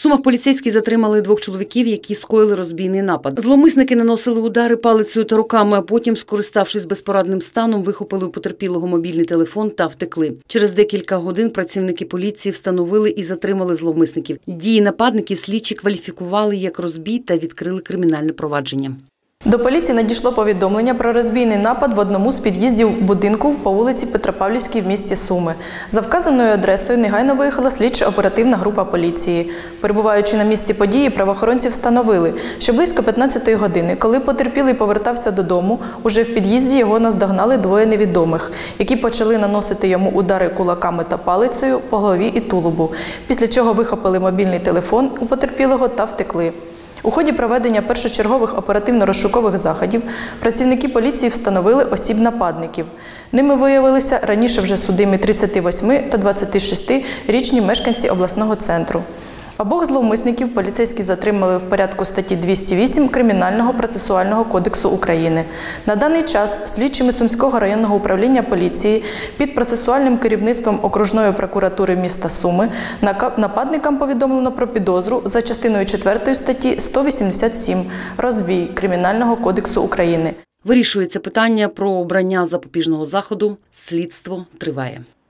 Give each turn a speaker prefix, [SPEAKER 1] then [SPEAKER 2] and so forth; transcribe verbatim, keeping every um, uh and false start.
[SPEAKER 1] Сумах поліцейські затримали двох чоловіків, які скоїли розбійний напад. Зловмисники наносили удари палицею та руками, а потім, скориставшись безпорадним станом, вихопили у потерпілого мобільний телефон та втекли. Через декілька годин працівники поліції встановили і затримали зловмисників. Дії нападників слідчі кваліфікували як розбій та відкрили кримінальне провадження.
[SPEAKER 2] До поліції надійшло повідомлення про розбійний напад в одному з під'їздів будинку по вулиці Петропавлівській в місті Суми. За вказаною адресою негайно виїхала слідчо-оперативна група поліції. Перебуваючи на місці події, правоохоронці встановили, що близько п'ятнадцятої години, коли потерпілий повертався додому, уже в під'їзді його наздогнали двоє невідомих, які почали наносити йому удари кулаками та палицею по голові і тулубу, після чого вихопили мобільний телефон у потерпілого та втекли. У ході проведення першочергових оперативно-розшукових заходів працівники поліції встановили осіб нападників. Ними виявилися раніше вже судимі тридцятивосьми та двадцятишестирічні мешканці обласного центру. Обох зловмисників поліцейські затримали в порядку статті двісті вісім Кримінального процесуального кодексу України. На даний час слідчими Сумського районного управління поліції під процесуальним керівництвом окружної прокуратури міста Суми нападникам повідомлено про підозру за частиною четвертої статті сто вісімдесят сім «Розбій» Кримінального кодексу України.
[SPEAKER 1] Вирішується питання про обрання запобіжного заходу. Слідство триває.